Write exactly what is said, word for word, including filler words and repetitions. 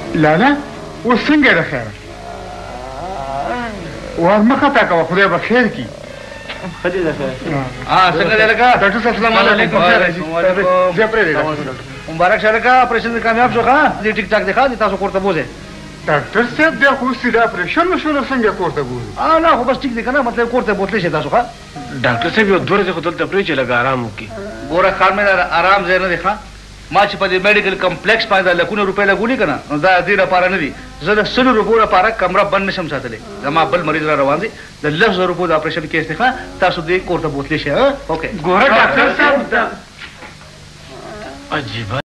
لالا اوس څنګه ده خیره ور مخه تا کوه خدای به خیر کړي ښه دي ده ها څنګه دی لکه ډاکټر صاحب السلام علیکم زه پرېږدې مبارک شه لکه اپریشن کامیاب شو ښه دې ټیک ټاک دی ښه تاسو کور ته بوځئ ډاکټر صاحب بیا خو سیده اپریشن وشوله څنګه کور ته بوځو نه خو بس ټیک دی که نه مطلب کور ته بوتلی شئ تاسو ښه ډاکټر صاحب یو دوه ورځې خو دلته پرېږدي چې لږ ارام وکړي ګوره خان مې ارام ځای نه دی ښه ما چې په دې میډیکل کمپلیکس باندې دا لکونه روپۍ لګولي که نه نو دا دې لپاره نه دي زه د سلو روپو لپاره کمره بند نشم ساتلی زما بل مریض را روان دی د لس زره روپو د اپریشن کیس دی ښه تاسو دې کور ته بوتلی شئ اوکې ګوره ډاکټر صاحب عجیبه